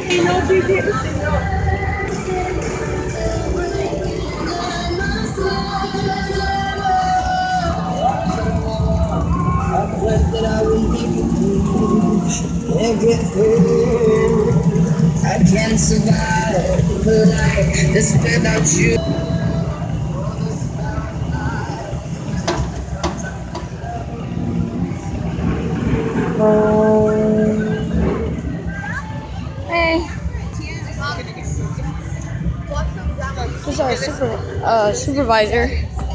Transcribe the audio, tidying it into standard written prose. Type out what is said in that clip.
That I will everything. I can't survive life this without you. Hey, this is our supervisor.